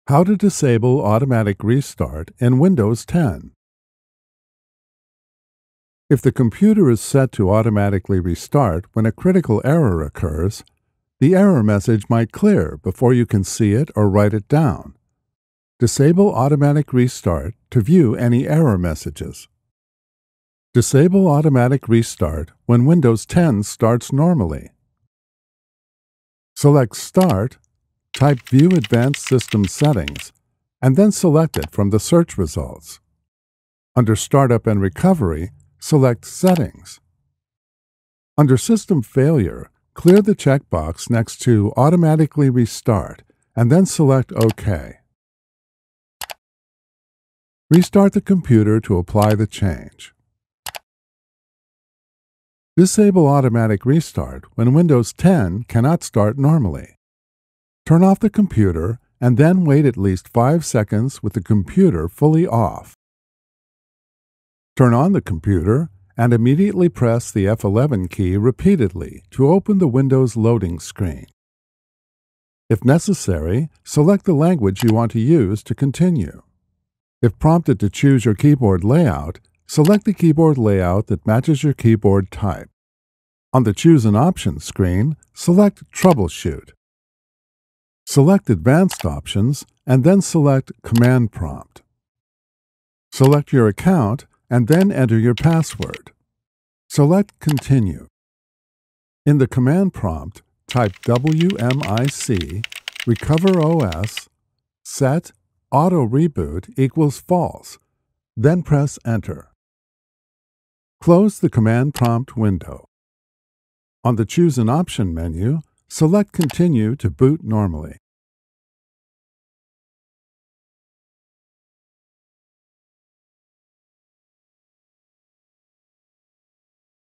How to disable automatic restart in Windows 10. If the computer is set to automatically restart when a critical error occurs, the error message might clear before you can see it or write it down. Disable automatic restart to view any error messages. Disable automatic restart when Windows 10 starts normally. Select Start, type View Advanced System Settings, and then select it from the search results. Under Startup and Recovery, select Settings. Under System Failure, clear the checkbox next to Automatically Restart, and then select OK. Restart the computer to apply the change. Disable automatic restart when Windows 10 cannot start normally. Turn off the computer and then wait at least 5 seconds with the computer fully off. Turn on the computer and immediately press the F11 key repeatedly to open the Windows loading screen. If necessary, select the language you want to use to continue. If prompted to choose your keyboard layout, select the keyboard layout that matches your keyboard type. On the Choose an Option screen, select Troubleshoot. Select Advanced Options and then select Command Prompt. Select your account and then enter your password. Select Continue. In the command prompt, type WMIC, Recover OS, set Auto Reboot equals false, then press Enter. Close the command prompt window. On the Choose an Option menu, select Continue to boot normally.